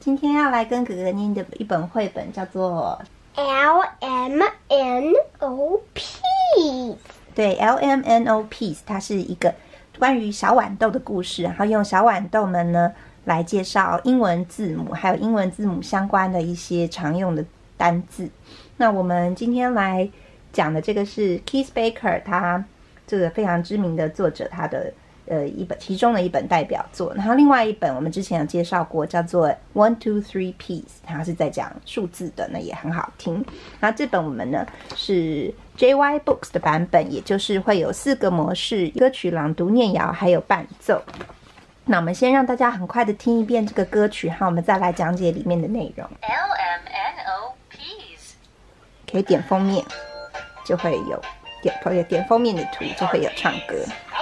今天要来跟哥哥念的一本绘本叫做 LMNO Peas。 对 ，LMNO Peas， 它是一个关于小豌豆的故事，然后用小豌豆们呢来介绍英文字母，还有英文字母相关的一些常用的单字。那我们今天来讲的这个是 Keith Baker， 他这个非常知名的作者，他的其中的一本代表作。然后另外一本我们之前有介绍过，叫做 One Two Three Peas， 它是在讲数字的，那也很好听。然后这本我们呢是 JY Books 的版本，也就是会有4个模式：歌曲、朗读、念谣，还有伴奏。那我们先让大家很快的听一遍这个歌曲，然后我们再来讲解里面的内容。 LMNO Peas， 可以点封面，就会有点封面的图，就会有唱歌。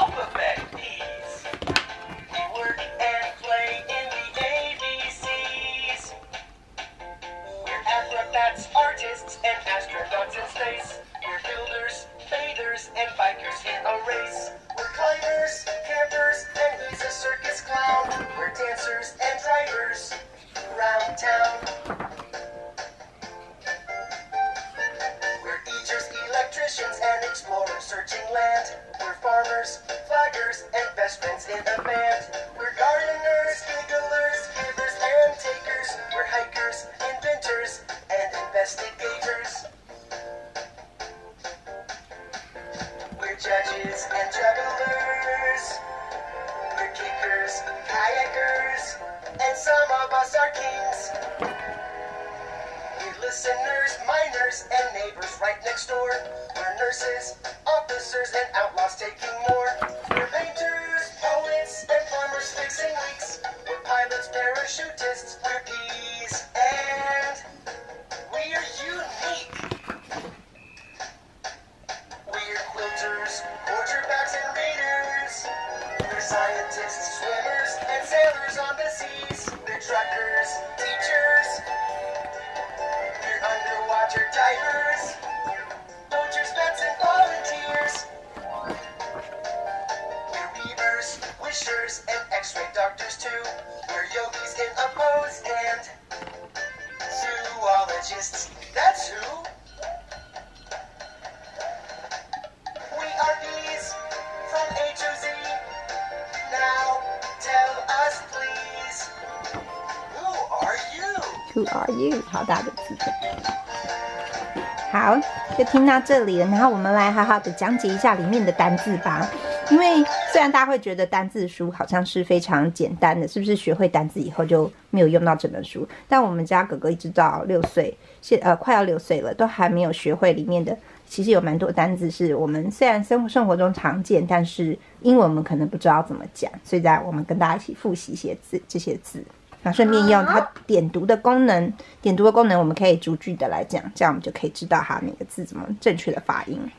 Artists and astronauts in space. We're builders, bathers, and bikers in a race. We're climbers, campers, and he's a circus clown. We're dancers and drivers around town. We're eaters, electricians, and explorers searching land. We're farmers, flaggers, and best friends in a band. We're gardeners, gigglers, givers, and takers. We're hikers, inventors, and investigators. We're judges and jugglers. We're kickers, kayakers, and some of us are kings. We're listeners, miners, and neighbors right next door. We're nurses, officers, and outlaws taking more. We're painters, poets, and farmers fixing leaks. We're pilots, parachutists, we're peas, and we're unique. We're quilters, quarterbacks, and readers. We're scientists, swimmers, and sailors on the seas. We're truckers, teachers. We're underwater divers. Poachers, vets, and volunteers. We're weavers, wishers, and x-ray doctors too. We're yogis in a pose and zoologists. That's who. We are bees from A to Z. Now tell us please, who are you? Who are you？ 好大的字。好，就听到这里了，然后我们来好好的讲解一下里面的单字吧。因为虽然大家会觉得单字书好像是非常简单的，是不是学会单字以后就没有用到这本书？但我们家哥哥一直到6岁，快要6岁了，都还没有学会里面的。其实有蛮多单字是我们虽然生活中常见，但是英文我们可能不知道怎么讲，所以在我们跟大家一起复习这些字。那顺便用它点读的功能，我们可以逐句的来讲，这样我们就可以知道它每个字怎么正确的发音。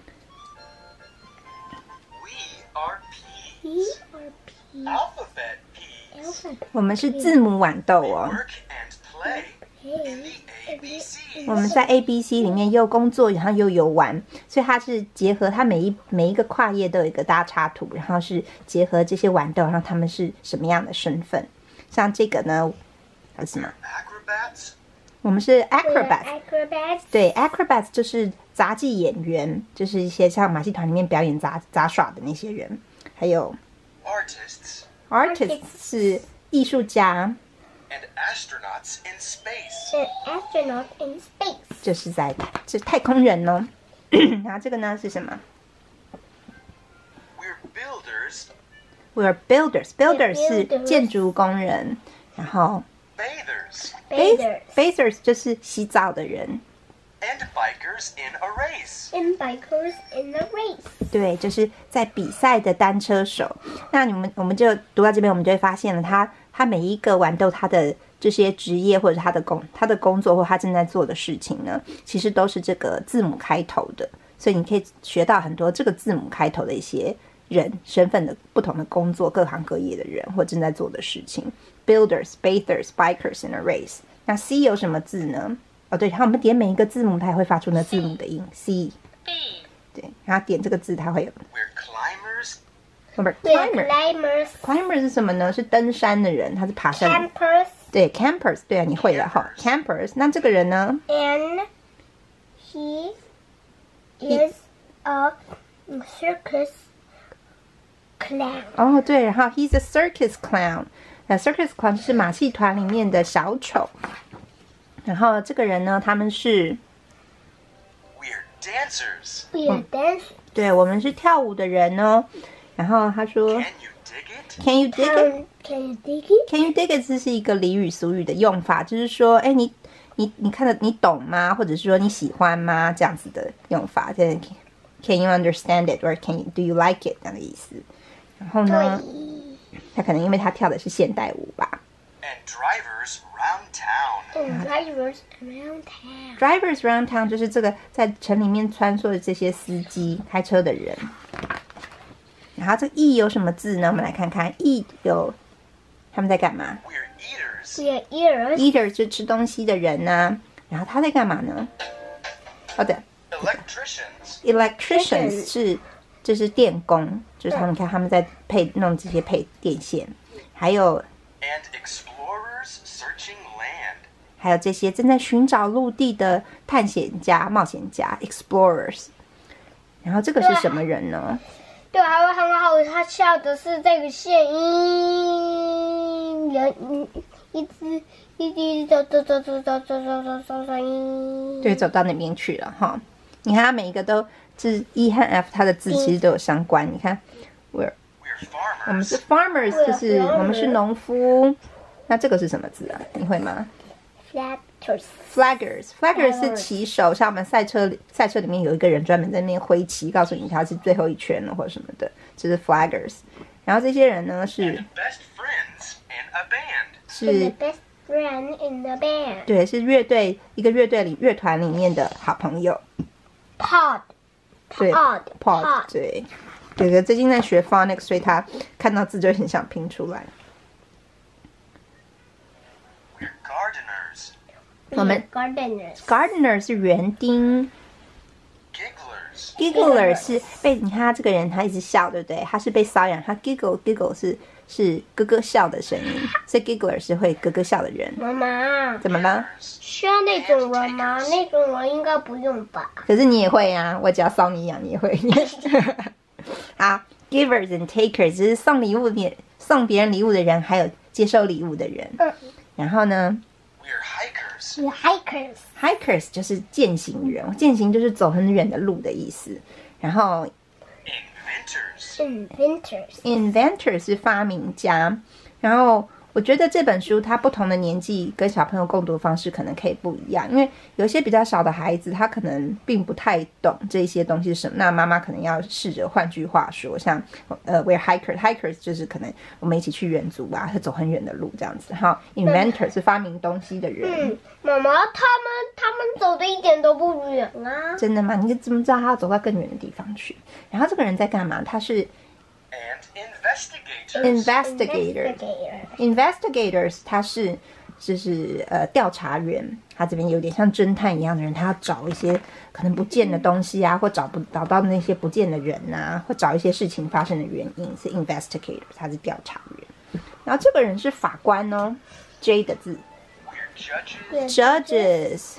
We are peas. Alphabet peas. 我们是字母豌豆哦。 Work and play in the ABCs. 我们在 ABC 里面又工作，然后又游玩，所以它是结合它每一个跨页都有一个大插图，然后是结合这些豌豆，然后他们是什么样的身份。像这个呢，还是什么？ Acrobats. 我们是 acrobats。 Acrobats。 对 ，acrobats 就是杂技演员，就是一些像马戏团里面表演杂耍的那些人。还有 Artists. 是艺术家， And astronauts in space. An astronaut in space。 就是是太空人哦。然后这个呢是什么 We're builders. ？We're builders。builders 是 builders 建筑工人，然后 Bathers. bathers 就是洗澡的人。 And bikers in a race. And bikers in a race。 对，就是在比赛的单车手。那我们就读到这边，我们就会发现了他每一个豌豆他的这些职业或者他的工作或他正在做的事情呢，其实都是这个字母开头的，所以你可以学到很多这个字母开头的一些人身份的不同的工作，各行各业的人或正在做的事情。Builders, bathers, bikers in a race。那 C 有什么字呢？哦，对，然后我们点每一个字母，它也会发出那字母的音 C。 B 对，然后点这个字，它会有 We're climbers. 不是 We're climber。 climbers. climber 是什么呢？是登山的人，他是爬山的人。 Campers. 对 campers， 对啊，你会了哈 campers。那这个人呢 And he is a circus clown. 哦，对，然后 he's a circus clown。circus clown 就是马戏团里面的小丑。然后这个人呢，他们是 We're dancers. We are dancing. 对，我们是跳舞的人哦。然后他说 Can you dig it? Can you dig it? Can you dig it? Can you dig it? 这是一个俚语俗语的用法，就是说，哎，你看的你懂吗？或者是说你喜欢吗？这样子的用法。就是 Can you understand it? Or do you like it? 这样的意思。然后呢，他可能因为他跳的是现代舞吧。 And drivers round town. And drivers around town. Drivers around town 就是这个在城里面穿梭的这些司机开车的人。然后这个 E 有什么字呢？我们来看看 E 有他们在干嘛 We're eaters. We are eaters. ？Eater 就是吃东西的人呐、然后他在干嘛呢？哦对 Electricians. ，electricians 这是电工，就是他们看他们在弄这些配电线，还有 And explorers searching land. 还有这些正在寻找陆地的探险家、冒险家 explorers。然后这个是什么人呢？ 对，还会很好，他笑的是这个线人一直走， 对，走到那边去了哈。你看，它每一个都是 E 和 F， 它的字其实都有相关。你看 We're 我们 farmers. 是 farmers， 就是我们是农夫。那这个是什么字啊？你会吗 ？Flaggers 是骑手，像我们赛车里面有一个人专门在那边挥旗，告诉你他是最后一圈了或者什么的，这是 flaggers。然后这些人呢是 And best friends in a band. The 是 best friend in the band. 对，是一个乐团里面的好朋友。对 pod 对。有个最近在学 phonics， 所以他看到字就很想拼出来。 We're gardeners. 我们 gardener 是园丁 Gigglers. ，giggler 是被你看他这个人，他一直笑，对不对？他是被瘙痒，他 giggle 是咯咯笑的声音，所以 giggler 是会咯咯笑的人。 妈妈， 怎么了？ 需要那种人吗？那种人应该不用吧？ 可是你也会啊，我只要搔你痒，你也会。好 ，givers and takers 就是送别人礼物的人，还有接受礼物的人。然后呢 We're hikers. The hikers. ，hikers 就是健行人，健行就是走很远的路的意思。然后 Inventors. inventor 是发明家。然后我觉得这本书它不同的年纪跟小朋友共读的方式可能可以不一样，因为有些比较小的孩子他可能并不太懂这些东西是什么，那妈妈可能要试着换句话说，像we're hikers 就是可能我们一起去远足啊，会走很远的路这样子。哈 inventor 是发明东西的人。 妈妈，他们走的一点都不远啊。 真的吗？你怎么知道他要走到更远的地方去？然后这个人在干嘛？他是 And investigators. investigators 他是就是调查员，他这边有点像侦探一样的人，他要找一些可能不见的东西啊，或找到那些不见的人啊，或找一些事情发生的原因，是 investigators， 他是调查员。然后这个人是法官哦 ，J 的字 We're judges ，judges。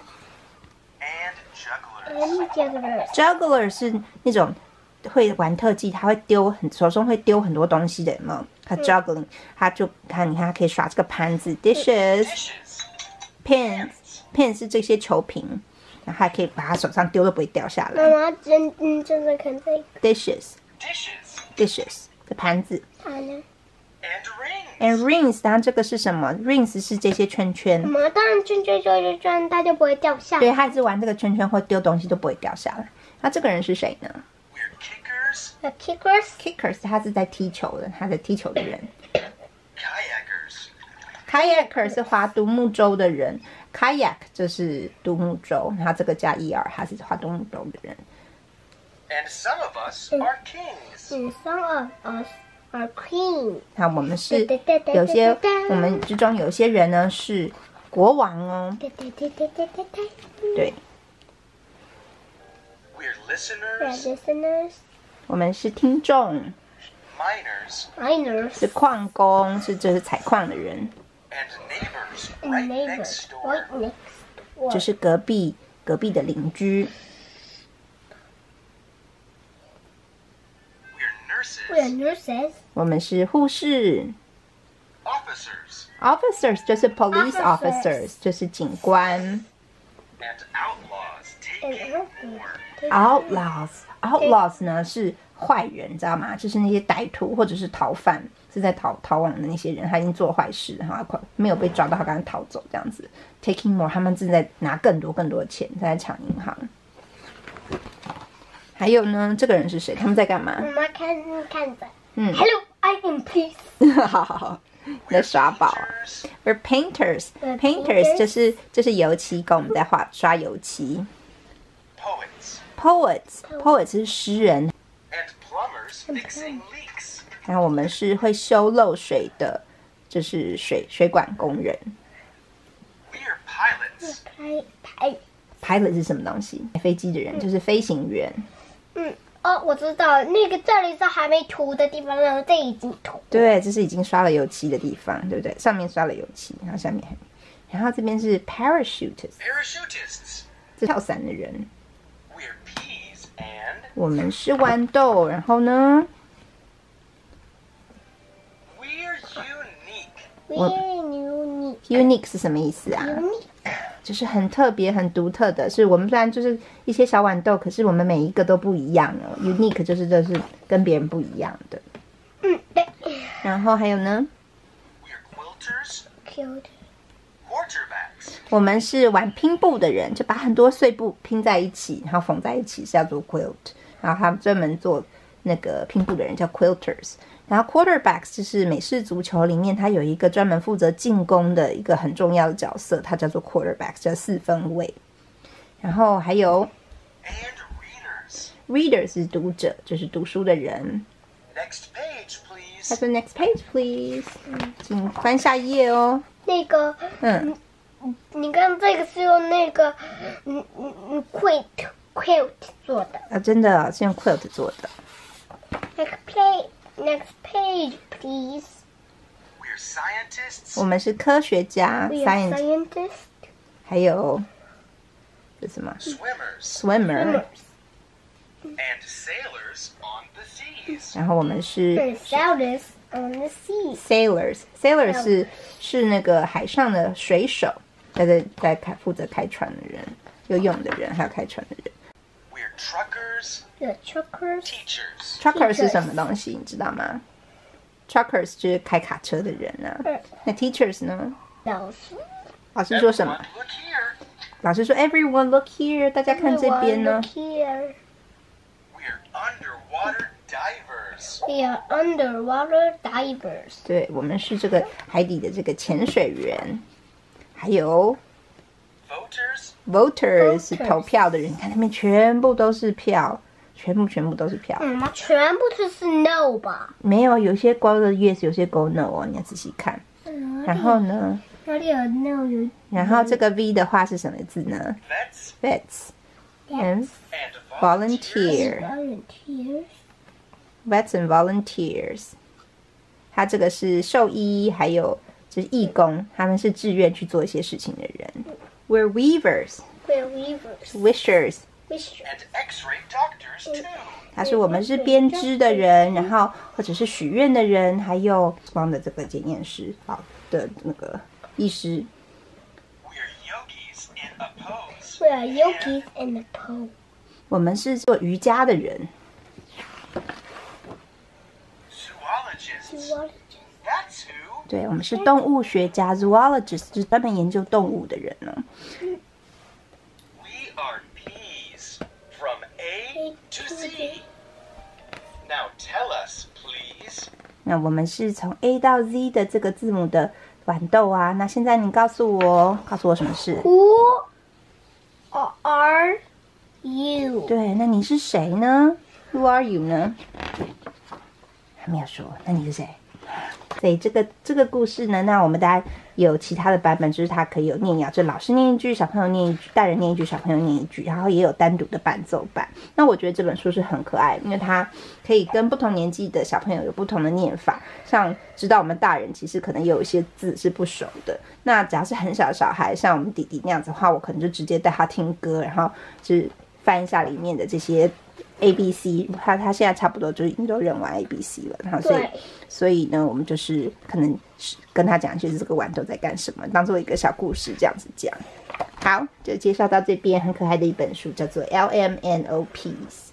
and jugglers. juggler 是那种会玩特技，他会手中会丢很多东西的，有没有？他 juggling， 他就看你看，他可以耍这个盘子 dishes Dishes. pins 是这些球瓶，然后还可以把他手上丢都不会掉下妈来。 妈真的看这个， dishes 的盘子好呢。 And and rings. rings， 然后这个是什么 ？rings 是这些圈圈， 妈妈当然转，它就不会掉下来。 对，他一直玩这个圈圈或丢东西都不会掉下来。那这个人是谁呢 We're kickers. The kickers. ？kickers 他是在踢球的，他在踢球的人。 Kayakers. kayaker 是划独木舟的人 ，kayak 就是独木舟，然后这个加 er， 他是划独木舟的人。 And some of us are kings. And some of us are queens. 那我们是有些我们之中有些人呢是国王哦，对， We're The listeners, listeners, 我们是听众， miners, miners, 是矿工，是采矿的人。 And neighbors And right neighbors next door. right next door. 就是隔壁的邻居。 We're We are nurses, nurses. 我们是护士。 officers, Officers 就是 police Officers officers，就是警官。 and outlaws taking war. Outlaws 呢是坏人，知道吗？就是那些歹徒或者是逃犯，是在逃亡的那些人，他已经做坏事，然后没有被抓到，他赶快逃走这样子。Taking more， 他们正在拿更多的钱，在抢银行。还有呢，这个人是谁？他们在干嘛？ 妈妈看着。 嗯 Hello, I am please. 好好好，你在耍宝啊 Painters, ？We're painters. We're Painters painters 就是油漆工，我们在刷油漆。 poets, Poets 是诗人， and plumbers fixing leaks. 然后我们是会修漏水的，就是水管工人。 We're pilots, 拍 Pilot 是什么东西？飞机的人就是飞行员。 我知道那个这里是还没涂的地方，然后这已经涂。 对，这是已经刷了油漆的地方，对不对？上面刷了油漆，然后下面还，然后这边是 parachutists， parachutists. 是跳伞的人。 We're peas and 我们是豌豆，然后呢， we're unique. We unique 是什么意思啊？ unique. 就是很特别、很独特的。是我们虽然就是一些小豌豆，可是我们每一个都不一样哦。unique 就是跟别人不一样的。 对。 然后还有呢， We're quilters, Cute. quarterbacks. 我们是玩拼布的人，就把很多碎布拼在一起，然后缝在一起，是叫做 quilt。然后他们专门做那个拼布的人叫 quilters。然后 quarterbacks 就是美式足球里面，它有一个专门负责进攻的一个很重要的角色，它叫做 quarterbacks， 叫四分卫。然后还有 And readers. reader 是读者，就是读书的人。 Next page, please. 他说 next page please，请翻下一页哦。 那个，你看这个是用那个quilt 做的。 啊，真的是用 quilt 做的。 Next page, please. We're scientists, 我们是科学家 We are science， scientists. 还有这什么 swimmers, swimmer， and sailors on the seas. 然后我们是 And sailors on the sea. sailors 是那个海上的水手，在负责开船的人，游泳的人，还有开船的人。 We're truckers, The truckers. teachers, Trucker 是什么东西？你知道吗 ？Truckers 就是开卡车的人啊。那 teachers 呢？ 老师。 老师说什么 Everyone？look here. 老师说 Everyone look here， 大家看这边呢 Look。here. We're underwater divers. We are underwater divers. 对，我们是这个海底的这个潜水员，还有 Voters, voters 是 Voters 投票的人，你看那边全部都是票，全部都是票。 全部都是 no 吧？ 没有，有些勾了 yes， 有些勾 no 哦，你要仔细看。然后呢， 哪里有 no 有然后这个 V 的话是什么字呢 vets, ？Vets and and volunteer volunteers? vets and volunteers，它这个是兽医，还有就是义工，他们是志愿去做一些事情的人。We're weavers, We're weavers. wishers。 Wishers. and X-ray doctors too. 他说我们是编织的人，然后或者是许愿的人，还有光的这个检验师的那个医师。 We're yogis in a pose. We are yogis in the pole. 我们是做瑜伽的人。 Zoologists. Zoologists. That's who. 对，我们是动物学家 ，zoologist 就是专门研究动物的人呢。 We are peas from A to Z. Now tell us, please. 那我们是从 A 到 Z 的这个字母的豌豆啊。那现在你告诉我什么事？ Who are you? 对，那你是谁呢 ？Who are you 呢？还没有说，那你是谁？所以这个故事呢，那我们大家有其他的版本，就是它可以有念咬，就老师念一句，小朋友念一句，大人念一句，小朋友念一句，然后也有单独的伴奏版。那我觉得这本书是很可爱，因为它可以跟不同年纪的小朋友有不同的念法，像知道我们大人其实可能有一些字是不熟的，那只要是很小的小孩，像我们弟弟那样子的话，我可能就直接带他听歌，然后就是翻一下里面的这些ABC， 他现在差不多就已经都认完 ABC 了，然后所以呢，我们就是可能跟他讲，就是这个豌豆在干什么，当做一个小故事这样子讲。好，就介绍到这边，很可爱的一本书，叫做 LMNOPs。